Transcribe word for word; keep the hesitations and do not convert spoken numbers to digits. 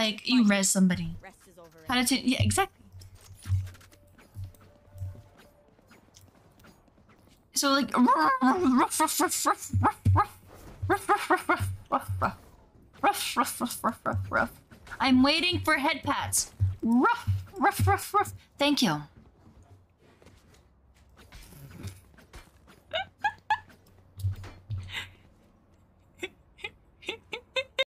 like you res somebody. How to yeah, exactly. So like I'm waiting for head pats. Ruff, ruff, ruff, ruff. Thank you.